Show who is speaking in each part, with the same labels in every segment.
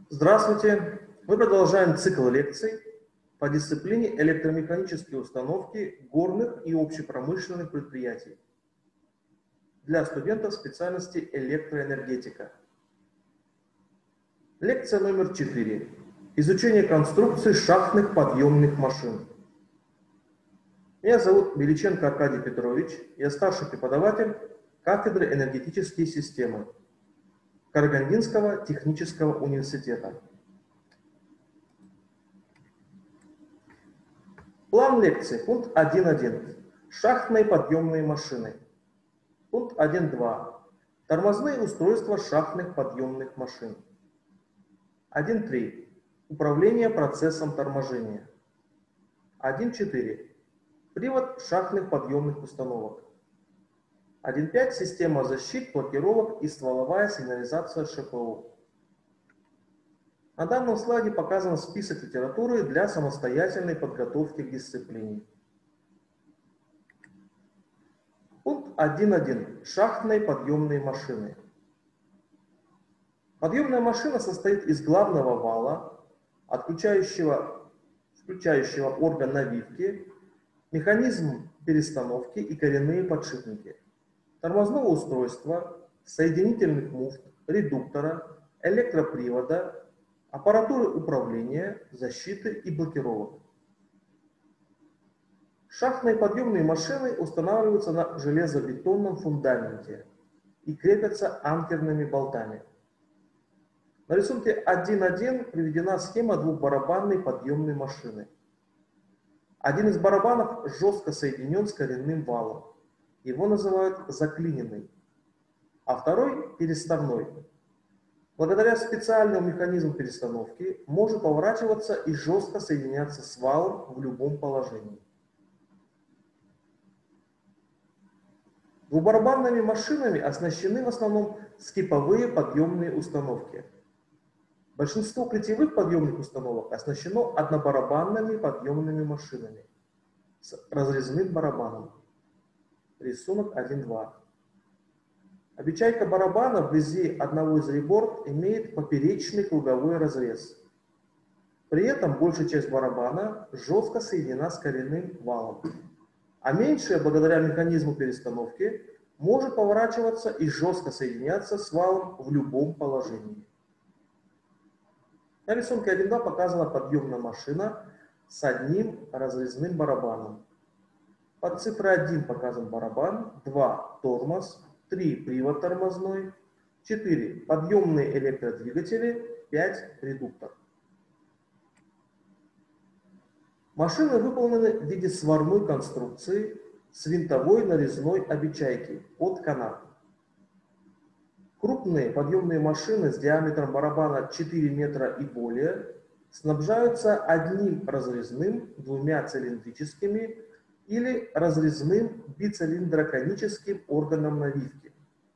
Speaker 1: Здравствуйте! Мы продолжаем цикл лекций по дисциплине электромеханические установки горных и общепромышленных предприятий для студентов специальности электроэнергетика. Лекция номер 4. Изучение конструкции шахтных подъемных машин. Меня зовут Беличенко Аркадий Петрович, я старший преподаватель кафедры энергетические системы Карагандинского технического университета. План лекции. Пункт 1.1. Шахтные подъемные машины. Пункт 1.2. Тормозные устройства шахтных подъемных машин. 1.3. Управление процессом торможения. 1.4. Привод шахтных подъемных установок. 1.5. Система защит, блокировок и стволовая сигнализация ШПУ. На данном слайде показан список литературы для самостоятельной подготовки к дисциплине. Пункт 1.1. Шахтные подъемные машины. Подъемная машина состоит из главного вала, включающего орган навивки, механизм перестановки и коренные подшипники, тормозного устройства, соединительных муфт, редуктора, электропривода, аппаратуры управления, защиты и блокировок. Шахтные подъемные машины устанавливаются на железобетонном фундаменте и крепятся анкерными болтами. На рисунке 1.1 приведена схема двухбарабанной подъемной машины. Один из барабанов жестко соединен с коренным валом. Его называют заклиненный, а второй – переставной. Благодаря специальному механизму перестановки может поворачиваться и жестко соединяться с валом в любом положении. Двухбарабанными машинами оснащены в основном скиповые подъемные установки. Большинство клетевых подъемных установок оснащено однобарабанными подъемными машинами с разрезным барабаном. Рисунок 1.2. Обечайка барабана вблизи одного из реборд имеет поперечный круговой разрез. При этом большая часть барабана жестко соединена с коренным валом, а меньшая, благодаря механизму перестановки, может поворачиваться и жестко соединяться с валом в любом положении. На рисунке 1.2 показана подъемная машина с одним разрезным барабаном. Под цифрой 1 показан барабан, 2 тормоз, 3 привод тормозной, 4 подъемные электродвигатели, 5 редуктор. Машины выполнены в виде сварной конструкции с винтовой нарезной обечайки от каната. Крупные подъемные машины с диаметром барабана 4 метра и более снабжаются одним разрезным, двумя цилиндрическими или разрезным бицилиндроконическим органом навивки.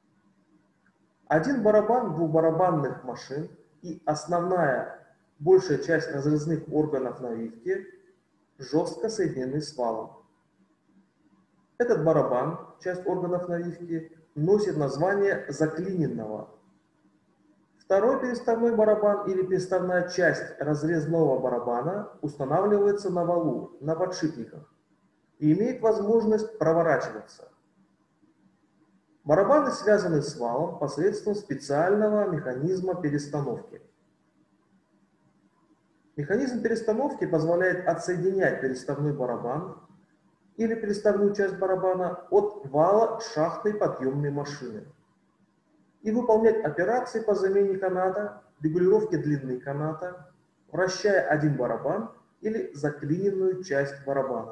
Speaker 1: Один барабан двухбарабанных машин и основная большая часть разрезных органов навивки жестко соединены с валом. Этот барабан, часть органов навивки, носит название заклиненного. Второй переставной барабан или переставная часть разрезного барабана устанавливается на валу, на подшипниках, и имеет возможность проворачиваться. Барабаны связаны с валом посредством специального механизма перестановки. Механизм перестановки позволяет отсоединять переставной барабан или переставную часть барабана от вала шахтной подъемной машины и выполнять операции по замене каната, регулировке длины каната, вращая один барабан или заклиненную часть барабана.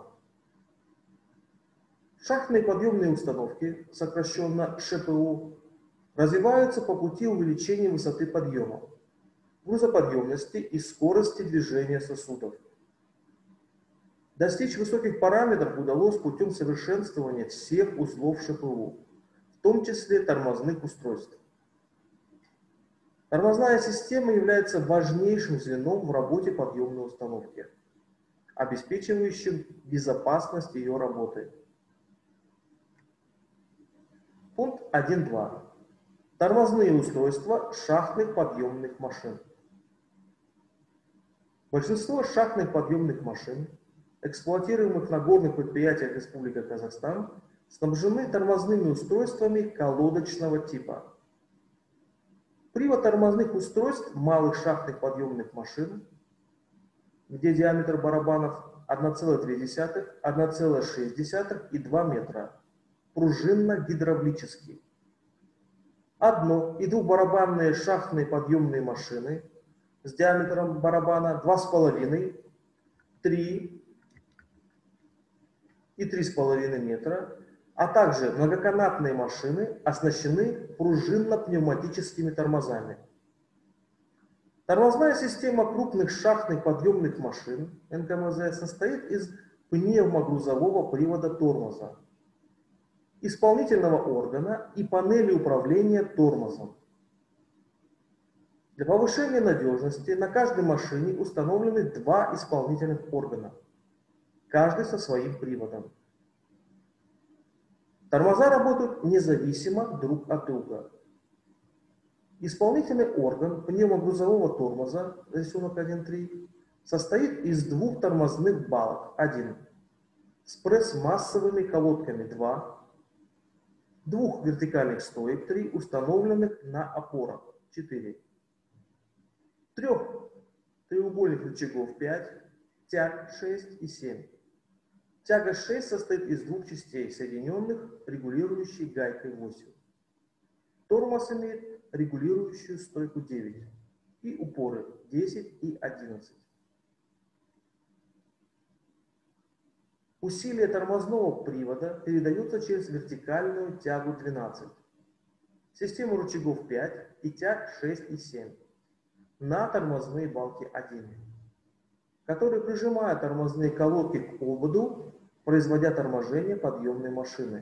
Speaker 1: Шахтные подъемные установки, сокращенно ШПУ, развиваются по пути увеличения высоты подъема, грузоподъемности и скорости движения сосудов. Достичь высоких параметров удалось путем совершенствования всех узлов ШПУ, в том числе тормозных устройств. Тормозная система является важнейшим звеном в работе подъемной установки, обеспечивающим безопасность ее работы. Пункт 1.2. Тормозные устройства шахтных подъемных машин. Большинство шахтных подъемных машин, эксплуатируемых на горных предприятиях Республики Казахстан, снабжены тормозными устройствами колодочного типа. Привод тормозных устройств малых шахтных подъемных машин, где диаметр барабанов 1,2, 1,6 и 2 метра, пружинно-гидравлический. Одно- и двухбарабанные шахтные подъемные машины с диаметром барабана 2,5, 3 и 3,5 метра, а также многоканатные машины оснащены пружинно-пневматическими тормозами. Тормозная система крупных шахтных подъемных машин НКМЗ состоит из пневмогрузового привода тормоза, исполнительного органа и панели управления тормозом. Для повышения надежности на каждой машине установлены два исполнительных органа, каждый со своим приводом. Тормоза работают независимо друг от друга. Исполнительный орган пневмогрузового тормоза, рисунок 1.3, состоит из двух тормозных балок 1, с пресс-массовыми колодками 2, двух вертикальных стоек 3, установленных на опорах 4, трех треугольных рычагов 5, тяг 6 и 7. Тяга 6 состоит из двух частей, соединенных регулирующей гайкой 8. Тормоз имеет регулирующую стойку 9 и упоры 10 и 11. Усилие тормозного привода передается через вертикальную тягу 12, систему рычагов 5 и тяг 6 и 7 на тормозные балки 1, которые прижимают тормозные колодки к ободу, производя торможение подъемной машины.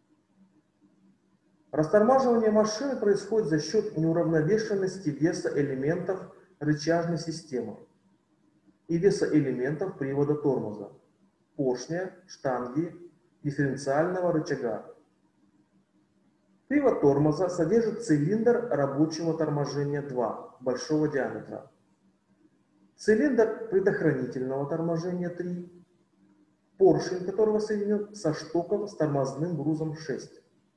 Speaker 1: Растормаживание машины происходит за счет неуравновешенности веса элементов рычажной системы и веса элементов привода тормоза, поршня, штанги, дифференциального рычага. Привод тормоза содержит цилиндр рабочего торможения 2 большого диаметра, цилиндр предохранительного торможения 3, поршень которого соединен со штоком с тормозным грузом 6.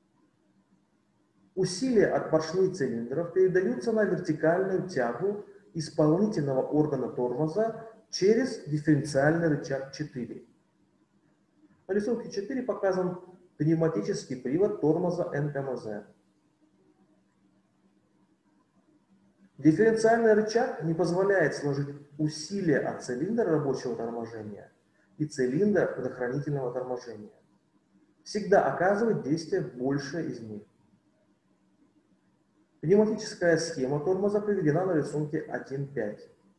Speaker 1: Усилия от поршней цилиндров передаются на вертикальную тягу исполнительного органа тормоза через дифференциальный рычаг 4. На рисунке 4 показан пневматический привод тормоза НКМЗ. Дифференциальный рычаг не позволяет сложить усилия от цилиндра рабочего торможения и цилиндра предохранительного торможения. Всегда оказывает действие большее из них. Пневматическая схема тормоза приведена на рисунке 1.5.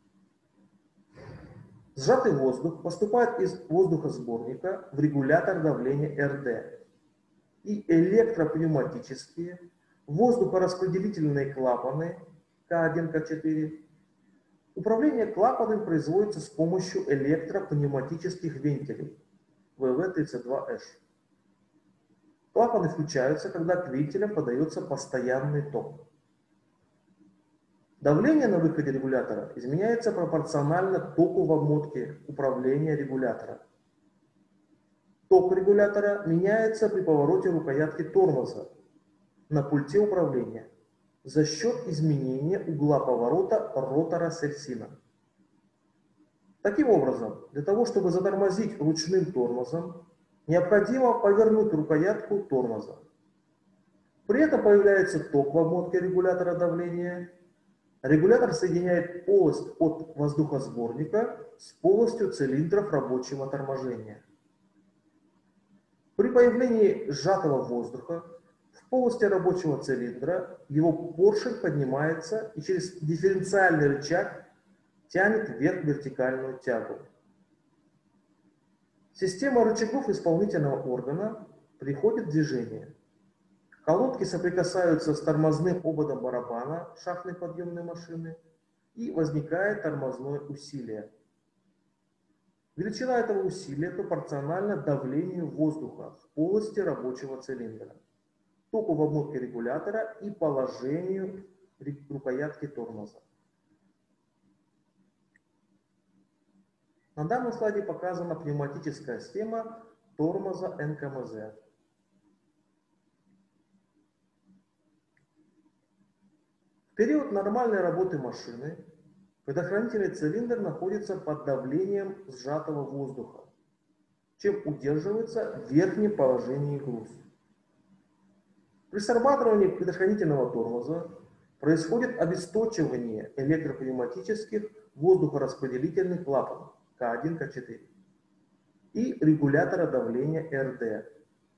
Speaker 1: Сжатый воздух поступает из воздухосборника в регулятор давления РД, и электропневматические воздухораспределительные клапаны К1, К4. Управление клапаном производится с помощью электропневматических вентилей ВВ-32H. Клапаны включаются, когда к вентилям подается постоянный ток. Давление на выходе регулятора изменяется пропорционально току в обмотке управления регулятора. Ток регулятора меняется при повороте рукоятки тормоза на пульте управления за счет изменения угла поворота ротора сельсина. Таким образом, для того, чтобы затормозить ручным тормозом, необходимо повернуть рукоятку тормоза. При этом появляется ток в обмотке регулятора давления. Регулятор соединяет полость от воздухосборника с полостью цилиндров рабочего торможения. При появлении сжатого воздуха в полости рабочего цилиндра его поршень поднимается и через дифференциальный рычаг тянет вверх вертикальную тягу. Система рычагов исполнительного органа приходит в движение. Колодки соприкасаются с тормозным ободом барабана шахтной подъемной машины, и возникает тормозное усилие. Величина этого усилия пропорциональна давлению воздуха в полости рабочего цилиндра, току в обмотке регулятора и положению рукоятки тормоза. На данном слайде показана пневматическая схема тормоза НКМЗ. В период нормальной работы машины предохранительный цилиндр находится под давлением сжатого воздуха, чем удерживается в верхнем положении груз. При срабатывании предохранительного тормоза происходит обесточивание электропневматических воздухораспределительных клапанов К1, К4 и регулятора давления РД.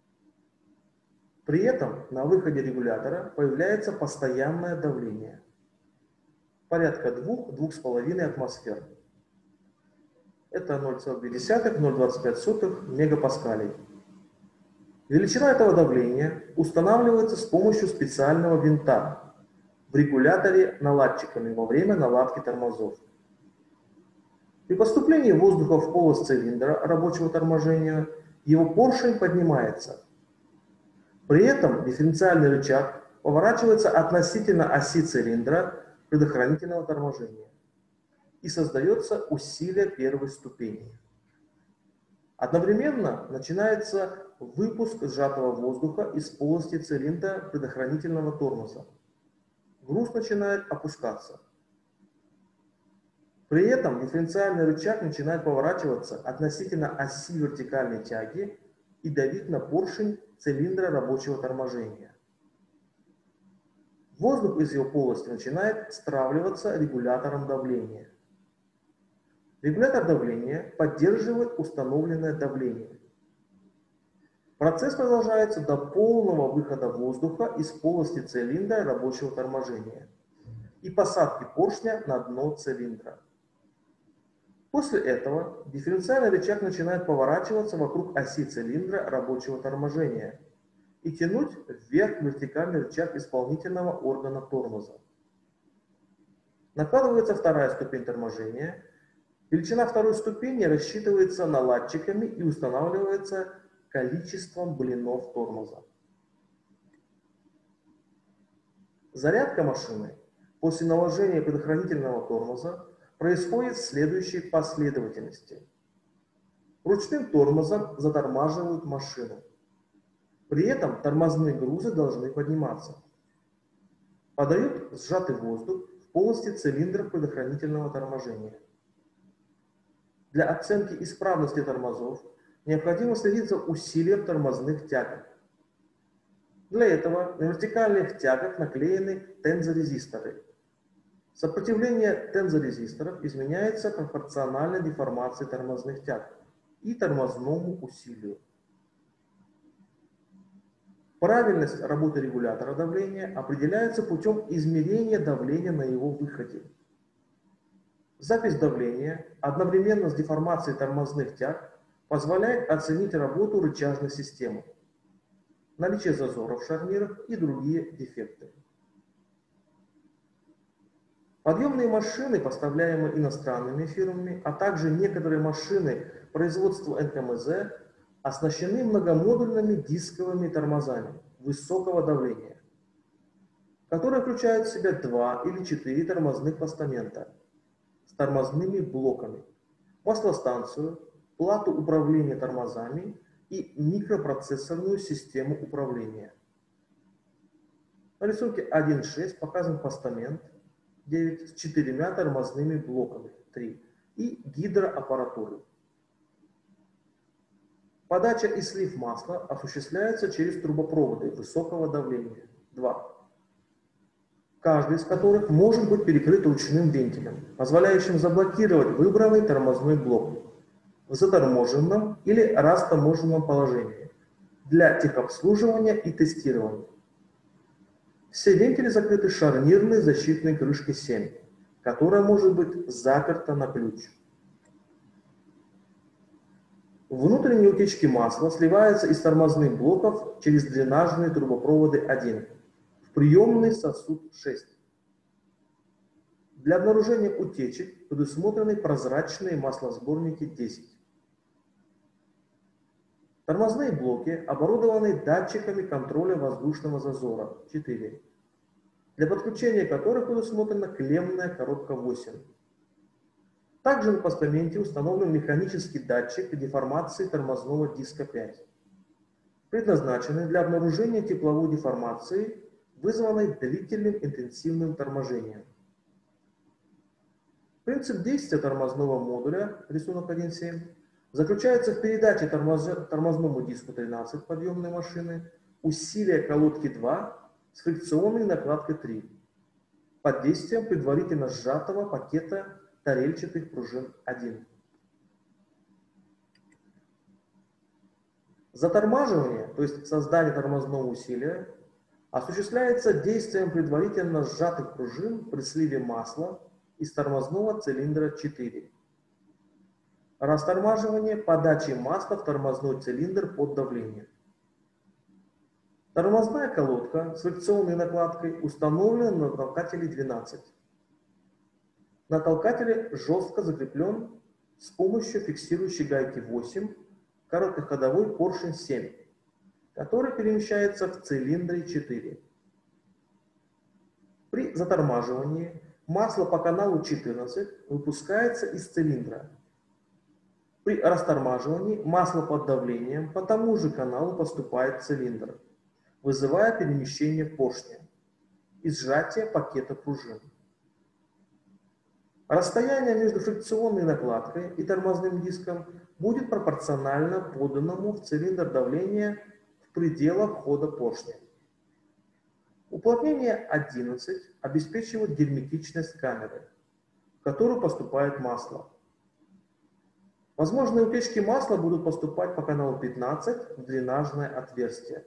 Speaker 1: При этом на выходе регулятора появляется постоянное давление порядка 2–2,5 атмосфер. Это 0,2–0,25 мегапаскалей. Величина этого давления устанавливается с помощью специального винта в регуляторе наладчиками во время наладки тормозов. При поступлении воздуха в полость цилиндра рабочего торможения его поршень поднимается. При этом дифференциальный рычаг поворачивается относительно оси цилиндра предохранительного торможения и создается усилие первой ступени. Одновременно начинается выпуск сжатого воздуха из полости цилиндра предохранительного тормоза. Груз начинает опускаться. При этом дифференциальный рычаг начинает поворачиваться относительно оси вертикальной тяги и давить на поршень цилиндра рабочего торможения. Воздух из его полости начинает стравливаться регулятором давления. Регулятор давления поддерживает установленное давление. Процесс продолжается до полного выхода воздуха из полости цилиндра рабочего торможения и посадки поршня на дно цилиндра. После этого дифференциальный рычаг начинает поворачиваться вокруг оси цилиндра рабочего торможения и тянуть вверх вертикальный рычаг исполнительного органа тормоза. Накладывается вторая ступень торможения. Величина второй ступени рассчитывается наладчиками и устанавливается количеством блинов тормоза. Зарядка машины после наложения предохранительного тормоза происходит в следующей последовательности. Ручным тормозом затормаживают машину. При этом тормозные грузы должны подниматься. Подают сжатый воздух в полости цилиндров предохранительного торможения. Для оценки исправности тормозов необходимо следить за усилием тормозных тягок. Для этого на вертикальных тягах наклеены тензорезисторы. Сопротивление тензорезисторов изменяется пропорционально деформации тормозных тяг и тормозному усилию. Правильность работы регулятора давления определяется путем измерения давления на его выходе. Запись давления одновременно с деформацией тормозных тяг позволяет оценить работу рычажной системы, наличие зазоров в шарнирах и другие дефекты. Подъемные машины, поставляемые иностранными фирмами, а также некоторые машины производства НКМЗ, оснащены многомодульными дисковыми тормозами высокого давления, которые включают в себя 2 или 4 тормозных постамента с тормозными блоками, маслостанцию, плату управления тормозами и микропроцессорную систему управления. На рисунке 1.6 показан постамент 9 с 4 тормозными блоками 3 и гидроаппаратурой. Подача и слив масла осуществляется через трубопроводы высокого давления 2, каждый из которых может быть перекрыт ручным вентилем, позволяющим заблокировать выбранный тормозной блок в заторможенном или расторможенном положении для техобслуживания и тестирования. Все вентили закрыты шарнирной защитной крышкой 7, которая может быть заперта на ключ. Внутренние утечки масла сливаются из тормозных блоков через дренажные трубопроводы 1 в приемный сосуд 6. Для обнаружения утечек предусмотрены прозрачные маслосборники 10. Тормозные блоки оборудованы датчиками контроля воздушного зазора 4, для подключения которых предусмотрена клеммная коробка 8. Также на постаменте установлен механический датчик деформации тормозного диска 5, предназначенный для обнаружения тепловой деформации, вызванной длительным интенсивным торможением. Принцип действия тормозного модуля, рисунок 1.7, заключается в передаче тормозному диску 13 подъемной машины усилия колодки 2 с фрикционной накладкой 3 под действием предварительно сжатого пакета тарельчатых пружин 1. Затормаживание, то есть создание тормозного усилия, осуществляется действием предварительно сжатых пружин при сливе масла из тормозного цилиндра 4. Растормаживание подачи масла в тормозной цилиндр под давлением. Тормозная колодка с фрикционной накладкой установлена на толкателе 12. На толкателе жестко закреплен с помощью фиксирующей гайки 8 короткоходовой поршень 7, который перемещается в цилиндре 4. При затормаживании масло по каналу 14 выпускается из цилиндра. При растормаживании масло под давлением по тому же каналу поступает в цилиндр, вызывая перемещение поршня и сжатие пакета пружин. Расстояние между фрикционной накладкой и тормозным диском будет пропорционально поданному в цилиндр давления в пределах хода поршня. Уплотнение 11 обеспечивает герметичность камеры, в которую поступает масло. Возможные утечки масла будут поступать по каналу 15 в дренажное отверстие.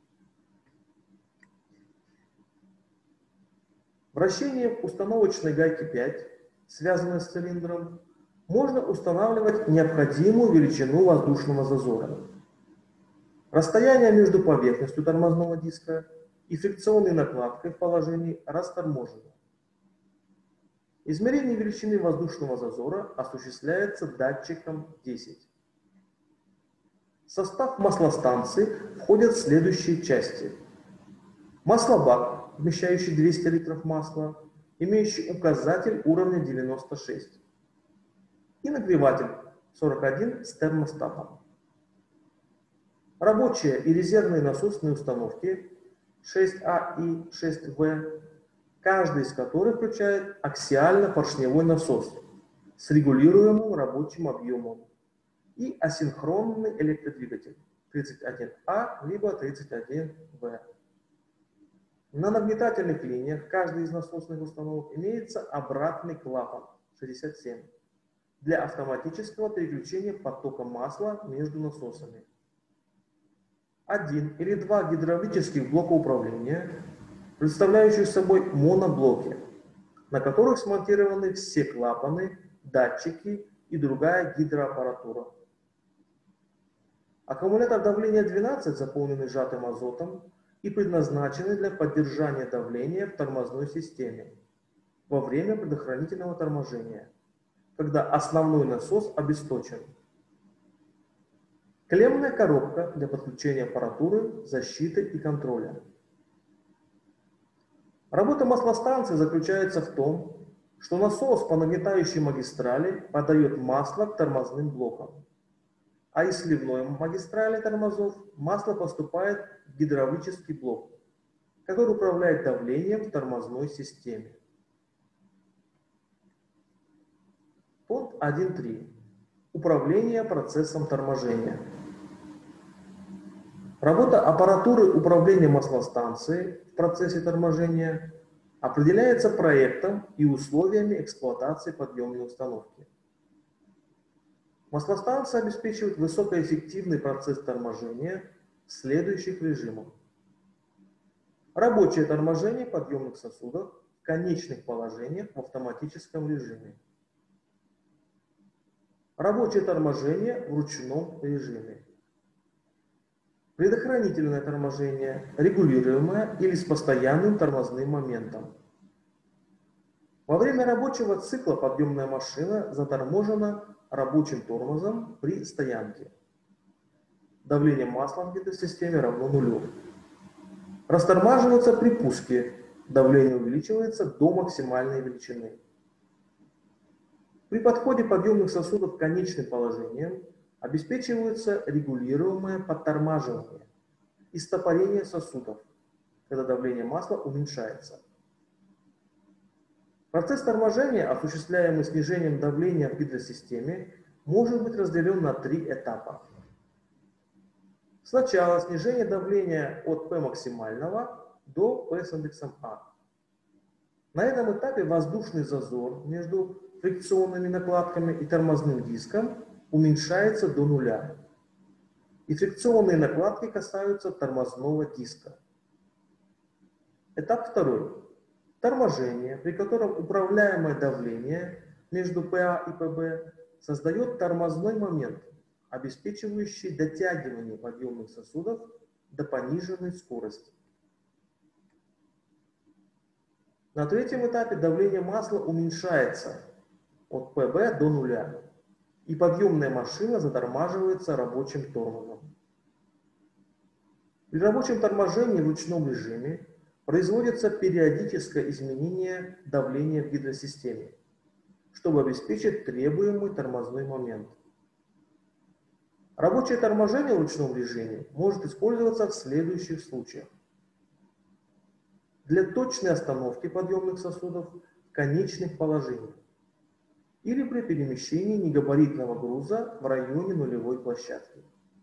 Speaker 1: Вращением установочной гайки 5, связанной с цилиндром, можно устанавливать необходимую величину воздушного зазора. Расстояние между поверхностью тормозного диска и фрикционной накладкой в положении расторможено. Измерение величины воздушного зазора осуществляется датчиком 10. В состав маслостанции входят следующие части. Маслобак, вмещающий 200 литров масла, имеющий указатель уровня 96. И нагреватель 41 с термостатом. Рабочие и резервные насосные установки 6А и 6В, каждый из которых включает аксиально-поршневой насос с регулируемым рабочим объемом и асинхронный электродвигатель 31А либо 31В. На нагнетательных линиях каждой из насосных установок имеется обратный клапан 67 для автоматического переключения потока масла между насосами. Один или два гидравлических блока управления, представляющие собой моноблоки, на которых смонтированы все клапаны, датчики и другая гидроаппаратура. Аккумулятор давления 12, заполненный сжатым азотом, и предназначены для поддержания давления в тормозной системе во время предохранительного торможения, когда основной насос обесточен. Клеммная коробка для подключения аппаратуры, защиты и контроля. Работа маслостанции заключается в том, что насос по нагнетающей магистрали подает масло к тормозным блокам, а из сливной магистрали тормозов масло поступает в гидравлический блок, который управляет давлением в тормозной системе. Пункт 1.3. Управление процессом торможения. Работа аппаратуры управления маслостанцией в процессе торможения определяется проектом и условиями эксплуатации подъемной установки. Маслостанция обеспечивает высокоэффективный процесс торможения в следующих режимах. Рабочее торможение подъемных сосудов в конечных положениях в автоматическом режиме. Рабочее торможение в ручном режиме. Предохранительное торможение, регулируемое или с постоянным тормозным моментом. Во время рабочего цикла подъемная машина заторможена рабочим тормозом при стоянке. Давление масла в гидросистеме равно нулю. Растормаживается при пуске. Давление увеличивается до максимальной величины. При подходе подъемных сосудов к конечным положениям обеспечивается регулируемое подтормаживание и стопорение сосудов, когда давление масла уменьшается. Процесс торможения, осуществляемый снижением давления в гидросистеме, может быть разделен на 3 этапа. Сначала снижение давления от P максимального до P с индексом А. На этом этапе воздушный зазор между фрикционными накладками и тормозным диском уменьшается до нуля. И фрикционные накладки касаются тормозного диска. Этап второй. Торможение, при котором управляемое давление между ПА и ПБ создает тормозной момент, обеспечивающий дотягивание подъемных сосудов до пониженной скорости. На третьем этапе давление масла уменьшается от ПБ до нуля, и подъемная машина затормаживается рабочим тормозом. При рабочем торможении в ручном режиме производится периодическое изменение давления в гидросистеме, чтобы обеспечить требуемый тормозной момент. Рабочее торможение в ручном режиме может использоваться в следующих случаях. Для точной остановки подъемных сосудов в конечных положениях или при перемещении негабаритного груза в районе нулевой площадки.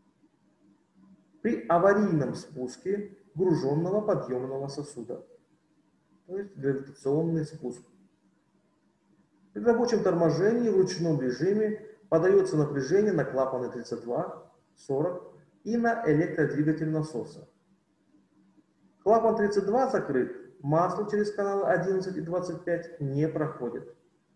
Speaker 1: При аварийном спуске груженного подъемного сосуда, то есть гравитационный спуск. При рабочем торможении в ручном режиме подается напряжение на клапаны 32, 40 и на электродвигатель насоса. Клапан 32 закрыт, масло через каналы 11 и 25 не проходит.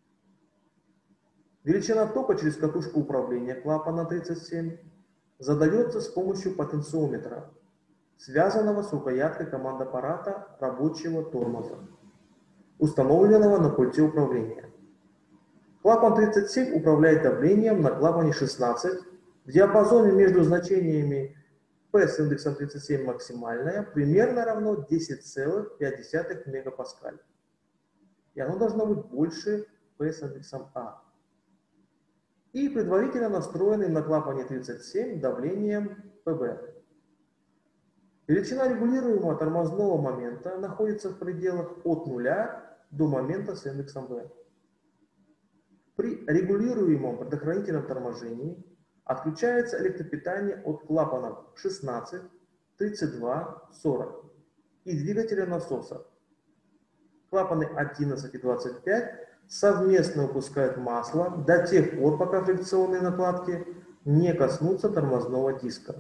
Speaker 1: Величина тока через катушку управления клапана 37 задается с помощью потенциометра, связанного с рукояткой команд-аппарата рабочего тормоза, установленного на пульте управления. Клапан 37 управляет давлением на клапане 16 в диапазоне между значениями P с индексом 37 максимальное примерно равно 10,5 мегапаскаль. И оно должно быть больше P с индексом А. И предварительно настроенным на клапане 37 давлением ПБ. Величина регулируемого тормозного момента находится в пределах от 0 до момента с индексом V. При регулируемом предохранительном торможении отключается электропитание от клапанов 16, 32, 40 и двигателя насоса. Клапаны 11 и 25 совместно выпускают масло до тех пор, пока фрикционные накладки не коснутся тормозного диска.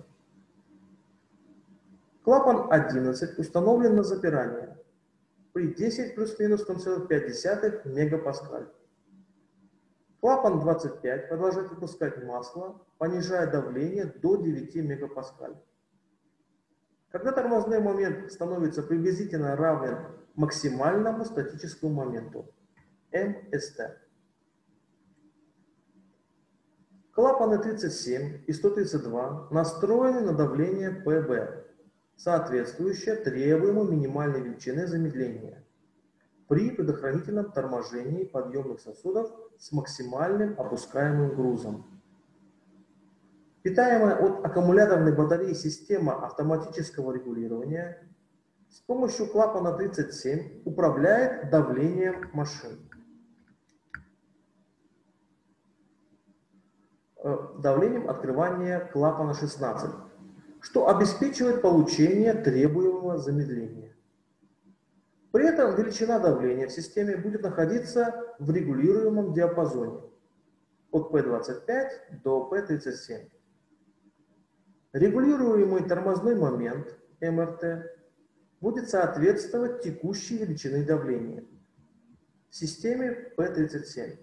Speaker 1: Клапан 11 установлен на запирание при 10 плюс-минус 0,5 мегапаскаль. Клапан 25 продолжает выпускать масло, понижая давление до 9 мегапаскаль. Когда тормозной момент становится приблизительно равен максимальному статическому моменту, МСТ. Клапаны 37 и 132 настроены на давление ПБ, соответствующее требуемой минимальной величины замедления при предохранительном торможении подъемных сосудов с максимальным опускаемым грузом. Питаемая от аккумуляторной батареи система автоматического регулирования с помощью клапана 37 управляет давлением машин. Давлением открывания клапана 16, что обеспечивает получение требуемого замедления. При этом величина давления в системе будет находиться в регулируемом диапазоне от P25 до P37. Регулируемый тормозной момент МРТ будет соответствовать текущей величине давления в системе P37.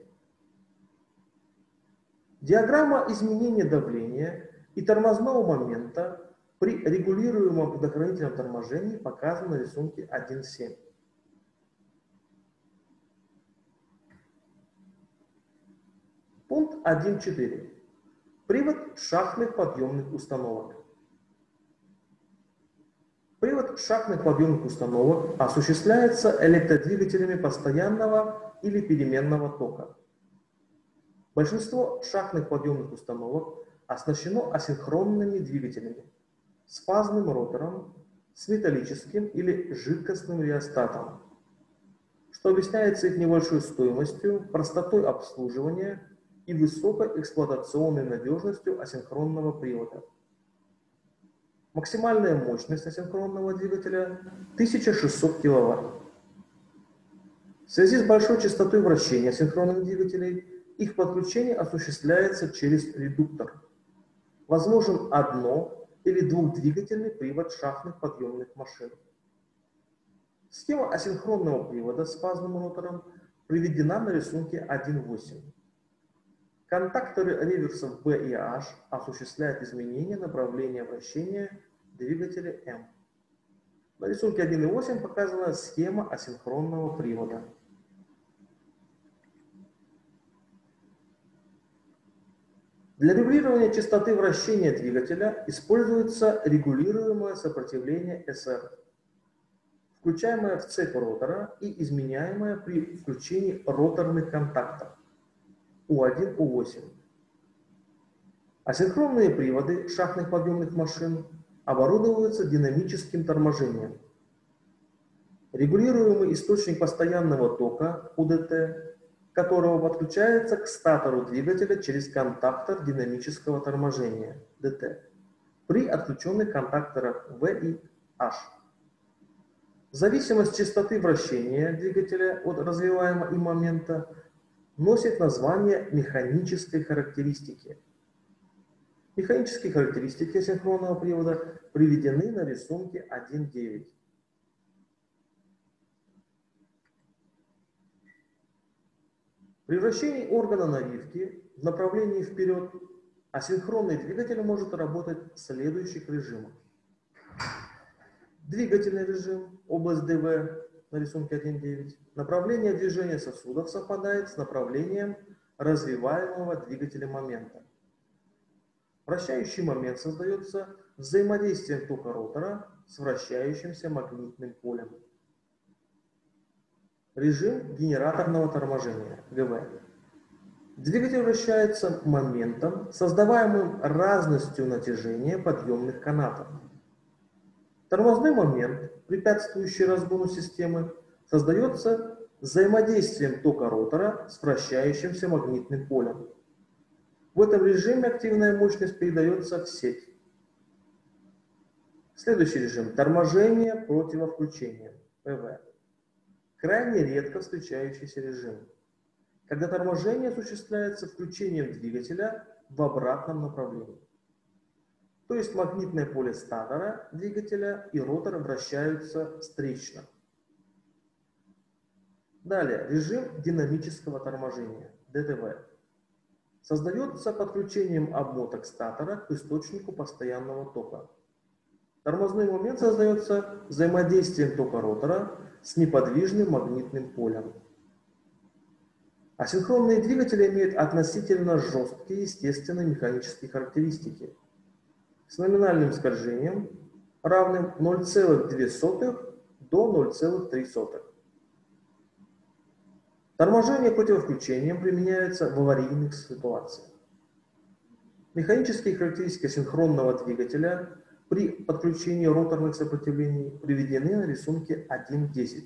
Speaker 1: Диаграмма изменения давления и тормозного момента при регулируемом предохранительном торможении показана на рисунке 1.7. Пункт 1.4. Привод шахтных подъемных установок. Привод шахтных подъемных установок осуществляется электродвигателями постоянного или переменного тока. Большинство шахтных подъемных установок оснащено асинхронными двигателями с фазным ротором, с металлическим или жидкостным реостатом, что объясняется их небольшой стоимостью, простотой обслуживания и высокой эксплуатационной надежностью асинхронного привода. Максимальная мощность асинхронного двигателя 1600 кВт. В связи с большой частотой вращения асинхронных двигателей их подключение осуществляется через редуктор. Возможен одно- или двухдвигательный привод шахтных подъемных машин. Схема асинхронного привода с фазным ротором приведена на рисунке 1.8. Контакторы реверсов B и H осуществляют изменение направления вращения двигателя M. На рисунке 1.8 показана схема асинхронного привода. Для регулирования частоты вращения двигателя используется регулируемое сопротивление SR, включаемое в цепь ротора и изменяемое при включении роторных контактов U1, U8. Асинхронные приводы шахтных подъемных машин оборудуются динамическим торможением. Регулируемый источник постоянного тока UDT, которого подключается к статору двигателя через контактор динамического торможения DT при отключенных контакторах V и H. Зависимость частоты вращения двигателя от развиваемого им момента носит название механической характеристики. Механические характеристики асинхронного привода приведены на рисунке 1.9. При вращении органа навивки в направлении вперед асинхронный двигатель может работать в следующих режимах. Двигательный режим, область ДВ на рисунке 1.9. Направление движения сосудов совпадает с направлением развиваемого двигателя момента. Вращающий момент создается взаимодействием тока ротора с вращающимся магнитным полем. Режим генераторного торможения, ГВ. Двигатель вращается моментом, создаваемым разностью натяжения подъемных канатов. Тормозной момент, препятствующий разгону системы, создается взаимодействием тока ротора с вращающимся магнитным полем. В этом режиме активная мощность передается в сеть. Следующий режим – торможение противовключением, ПВ. Крайне редко встречающийся режим, когда торможение осуществляется включением двигателя в обратном направлении. То есть магнитное поле статора двигателя и ротор вращаются встречно. Далее, режим динамического торможения, ДТВ. Создается подключением обмоток статора к источнику постоянного тока. Тормозной момент создается взаимодействием тока ротора с неподвижным магнитным полем. Асинхронные двигатели имеют относительно жесткие естественные механические характеристики с номинальным скольжением, равным 0,2 до 0,3. Торможение противовключением применяется в аварийных ситуациях. Механические характеристики асинхронного двигателя при подключении роторных сопротивлений приведены на рисунке 1.10.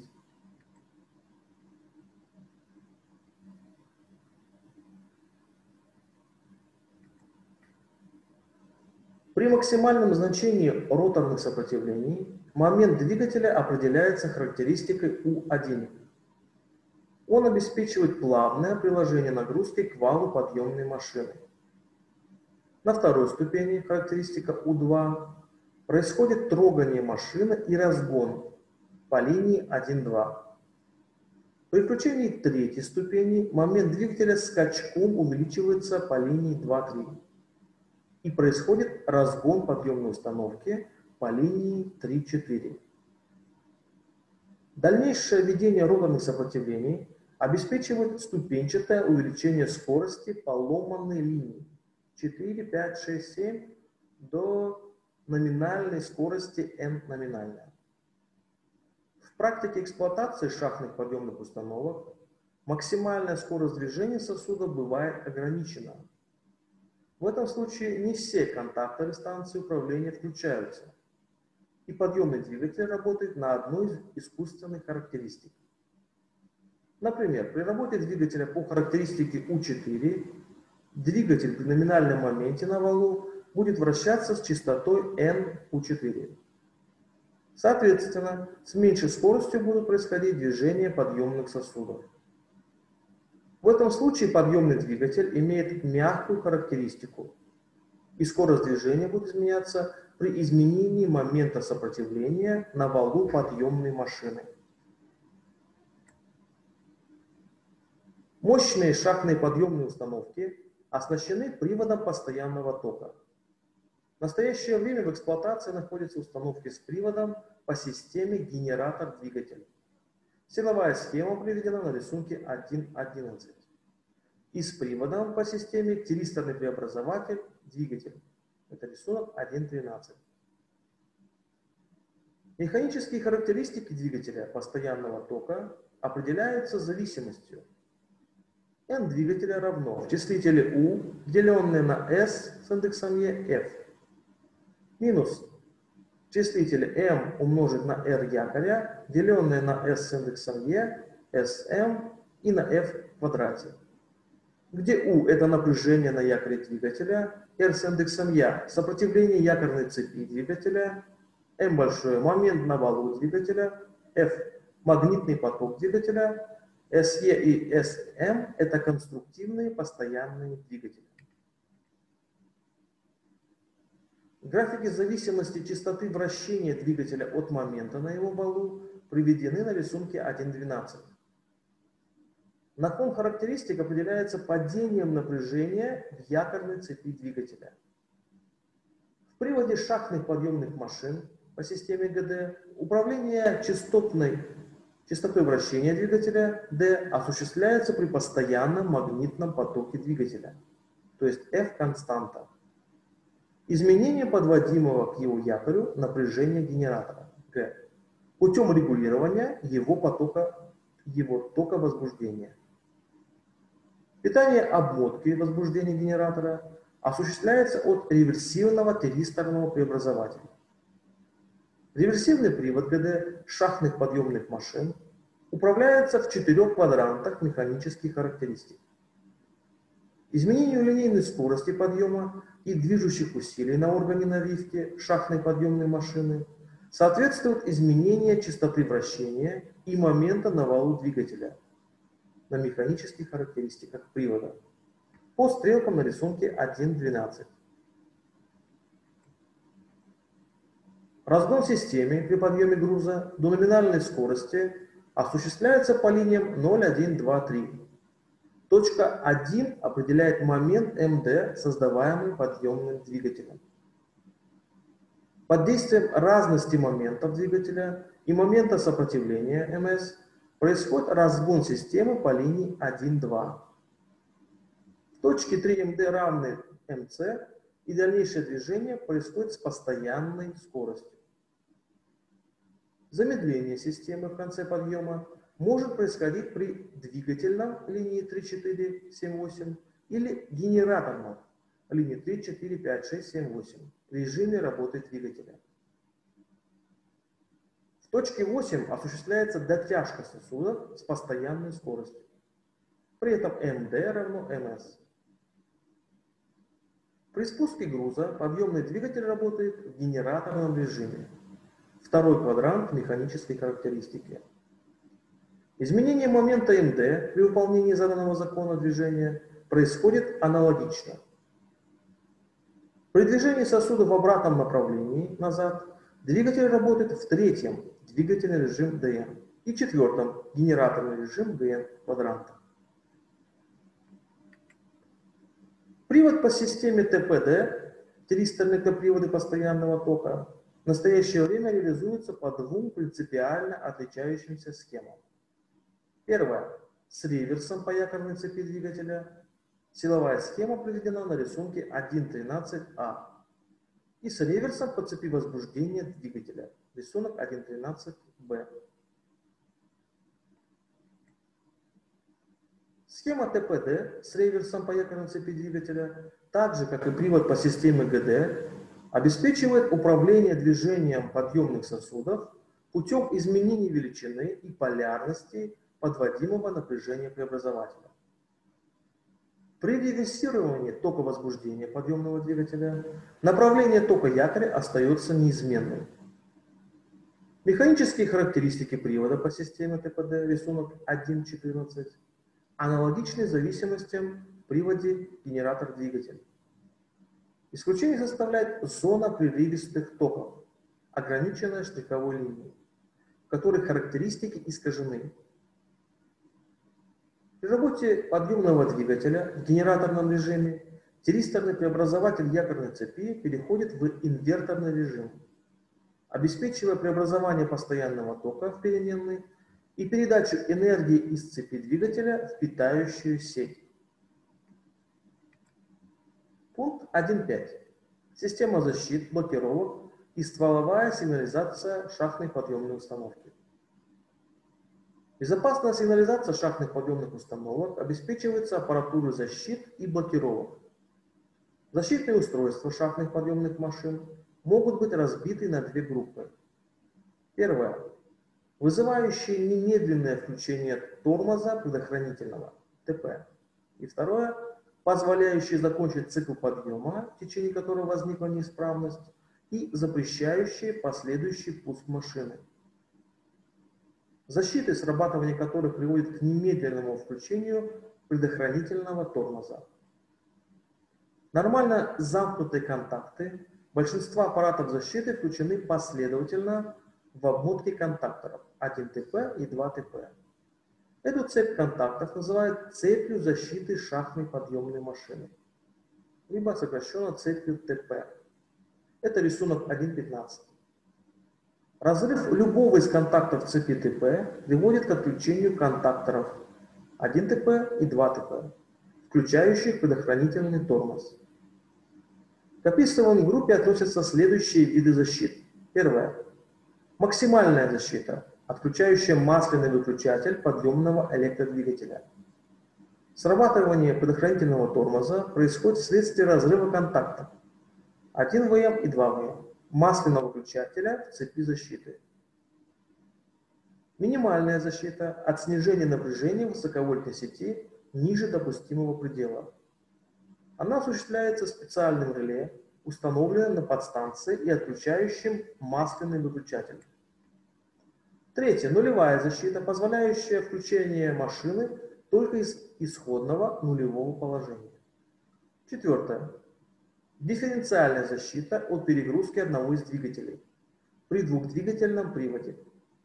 Speaker 1: При максимальном значении роторных сопротивлений момент двигателя определяется характеристикой U1. Он обеспечивает плавное приложение нагрузки к валу подъемной машины. На второй ступени, характеристика U2, происходит трогание машины и разгон по линии 1-2. При включении третьей ступени момент двигателя скачком увеличивается по линии 2-3. И происходит разгон подъемной установки по линии 3-4. Дальнейшее введение роторных сопротивлений обеспечивает ступенчатое увеличение скорости по ломанной линии 4, 5, 6, 7 до номинальной скорости n номинальная. В практике эксплуатации шахтных подъемных установок максимальная скорость движения сосуда бывает ограничена. В этом случае не все контакторы станции управления включаются, и подъемный двигатель работает на одной из искусственных характеристик. Например, при работе двигателя по характеристике U4 двигатель при номинальном моменте на валу будет вращаться с частотой NU4. Соответственно, с меньшей скоростью будут происходить движения подъемных сосудов. В этом случае подъемный двигатель имеет мягкую характеристику, и скорость движения будет изменяться при изменении момента сопротивления на валу подъемной машины. Мощные шахтные подъемные установки оснащены приводом постоянного тока. В настоящее время в эксплуатации находятся установки с приводом по системе генератор-двигатель. Силовая схема приведена на рисунке 1.11. И с приводом по системе тиристорный преобразователь двигатель. Это рисунок 1.13. Механические характеристики двигателя постоянного тока определяются зависимостью. N двигателя равно в числителе U, деленное на S с индексом E, F, минус в числителе M умножить на R якоря, деленное на S с индексом E, SM и на F в квадрате, где U – это напряжение на якоре двигателя, R с индексом E – сопротивление якорной цепи двигателя, M большой – момент на валу двигателя, F – магнитный поток двигателя, SE и SM – это конструктивные постоянные двигатели. Графики зависимости частоты вращения двигателя от момента на его валу приведены на рисунке 1.12. Наклон характеристик определяется падением напряжения в якорной цепи двигателя. В приводе шахтных подъемных машин по системе ГД управление частотой вращения двигателя D осуществляется при постоянном магнитном потоке двигателя, то есть F константа. Изменение подводимого к его якорю напряжения генератора G путем регулирования его тока возбуждения. Питание обмотки возбуждения генератора осуществляется от реверсивного тиристорного преобразователя. Реверсивный привод ГД шахтных подъемных машин управляется в 4 квадрантах механических характеристик. Изменению линейной скорости подъема и движущих усилий на органе навивки шахтной подъемной машины соответствует изменение частоты вращения и момента на валу двигателя на механических характеристиках привода по стрелкам на рисунке 1.12. Разгон системы при подъеме груза до номинальной скорости осуществляется по линиям 0, 1, 2, 3. Точка 1 определяет момент МД, создаваемый подъемным двигателем. Под действием разности моментов двигателя и момента сопротивления МС происходит разгон системы по линии 1, 2. В точке 3 МД равны МС, и дальнейшее движение происходит с постоянной скоростью. Замедление системы в конце подъема может происходить при двигательном линии 3, 4, 7, 8 или генераторном линии 3, 4, 5, 6, 7, 8 режиме работы двигателя. В точке 8 осуществляется дотяжка сосудов с постоянной скоростью. При этом МД равно МС. При спуске груза подъемный двигатель работает в генераторном режиме. Второй квадрант механической характеристики. Изменение момента МД при выполнении заданного закона движения происходит аналогично. При движении сосуда в обратном направлении назад двигатель работает в третьем двигательный режим ДН и четвертом генераторный режим ГН квадранта. Привод по системе ТПД, тиристорные приводы постоянного тока, в настоящее время реализуется по двум принципиально отличающимся схемам. Первая – с реверсом по якорной цепи двигателя. Силовая схема приведена на рисунке 1.13а. И с реверсом по цепи возбуждения двигателя. Рисунок 1.13б. Система ТПД с реверсом по якорной цепи двигателя, так же как и привод по системе ГД, обеспечивает управление движением подъемных сосудов путем изменения величины и полярности подводимого напряжения преобразователя. При реверсировании тока возбуждения подъемного двигателя направление тока якоря остается неизменным. Механические характеристики привода по системе ТПД, рисунок 1.14, аналогичны зависимостям в приводе генератор-двигатель. Исключение составляет зона прерывистых токов, ограниченная штриховой линией, в которой характеристики искажены. При работе подъемного двигателя в генераторном режиме тиристорный преобразователь якорной цепи переходит в инверторный режим, обеспечивая преобразование постоянного тока в переменный и передачу энергии из цепи двигателя в питающую сеть. Пункт 1.5. Система защит, блокировок и стволовая сигнализация шахтной подъемной установки. Безопасная сигнализация шахтных подъемных установок обеспечивается аппаратурой защит и блокировок. Защитные устройства шахтных подъемных машин могут быть разбиты на две группы. Первая – вызывающие немедленное включение тормоза предохранительного, ТП. И второе – позволяющие закончить цикл подъема, в течение которого возникла неисправность, и запрещающие последующий пуск машины. Защиты, срабатывание которых приводит к немедленному включению предохранительного тормоза. Нормально замкнутые контакты большинства аппаратов защиты включены последовательно в обмотке контакторов 1ТП и 2ТП. Эту цепь контактов называют цепью защиты шахтной подъемной машины, либо сокращенно цепью ТП. Это рисунок 1.15. Разрыв любого из контактов цепи ТП приводит к отключению контакторов 1ТП и 2ТП, включающих предохранительный тормоз. К описываемой группе относятся следующие виды защит. Первое. Максимальная защита, отключающая масляный выключатель подъемного электродвигателя. Срабатывание предохранительного тормоза происходит вследствие разрыва контактов 1 ВМ и 2 ВМ масляного выключателя в цепи защиты. Минимальная защита от снижения напряжения высоковольтной сети ниже допустимого предела. Она осуществляется специальным реле, установленным на подстанции и отключающим масляный выключатель. Третье. Нулевая защита, позволяющая включение машины только из исходного нулевого положения. Четвертое. Дифференциальная защита от перегрузки одного из двигателей при двухдвигательном приводе.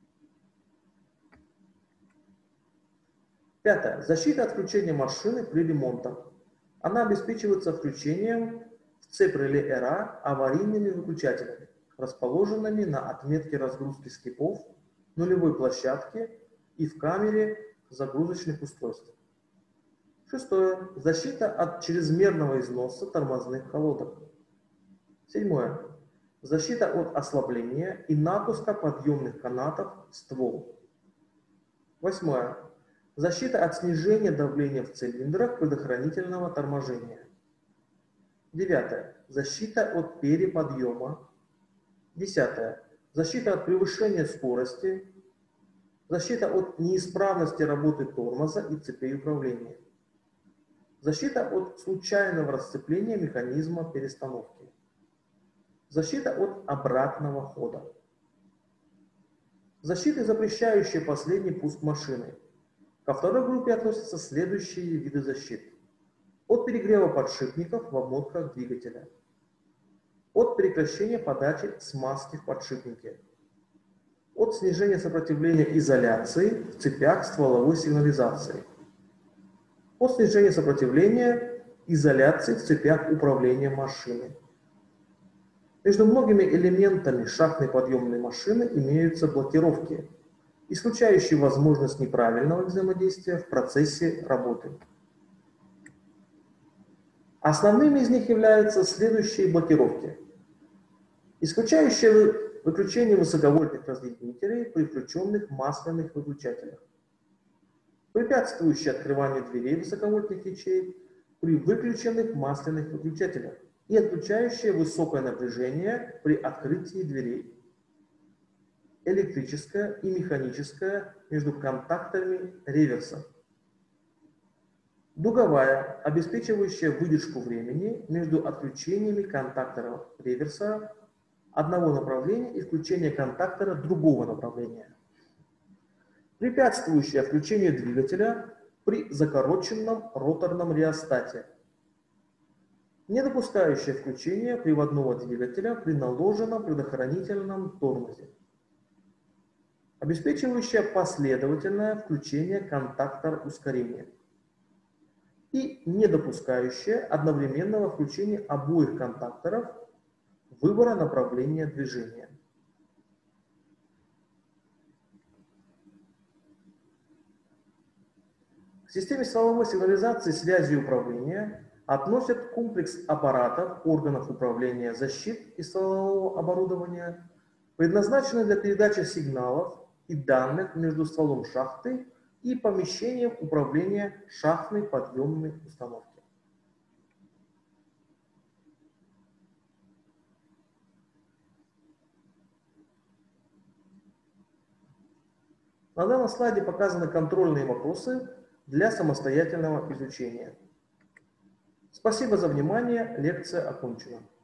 Speaker 1: Пятое. Защита от включения машины при ремонтах. Она обеспечивается включением в цепь реле РА аварийными выключателями, расположенными на отметке разгрузки скипов, нулевой площадке и в камере загрузочных устройств. Шестое. Защита от чрезмерного износа тормозных колодок. Седьмое. Защита от ослабления и напуска подъемных канатов в ствол. Восьмое. Защита от снижения давления в цилиндрах предохранительного торможения. Девятое. Защита от переподъема. Десятое. Защита от превышения скорости. Защита от неисправности работы тормоза и цепей управления. Защита от случайного расцепления механизма перестановки. Защита от обратного хода. Защита, запрещающая последний пуск машины. Ко второй группе относятся следующие виды защит. От перегрева подшипников в обмотках двигателя. От прекращения подачи смазки в подшипнике. От снижения сопротивления изоляции в цепях стволовой сигнализации. От снижения сопротивления изоляции в цепях управления машины. Между многими элементами шахтной подъемной машины имеются блокировки, исключающие возможность неправильного взаимодействия в процессе работы. Основными из них являются следующие блокировки. Исключающие выключение высоковольтных разъединителей при включенных масляных выключателях. препятствующие открыванию дверей высоковольтных ячеек при выключенных масляных выключателях и отключающее высокое напряжение при открытии дверей. Электрическое и механическое между контактами реверса. Дуговая, обеспечивающая выдержку времени между отключениями контактора реверса одного направления и включение контактора другого направления. Препятствующая включению двигателя при закороченном роторном реостате. Не допускающая включения приводного двигателя при наложенном предохранительном тормозе. Обеспечивающая последовательное включение контактора ускорения. И не допускающая одновременного включения обоих контакторов выбора направления движения. К системе силовой сигнализации связи и управления относят комплекс аппаратов, органов управления защит и силового оборудования, предназначенных для передачи сигналов и данных между стволом шахты и помещением управления шахтной подъемной установки. На данном слайде показаны контрольные вопросы для самостоятельного изучения. Спасибо за внимание. Лекция окончена.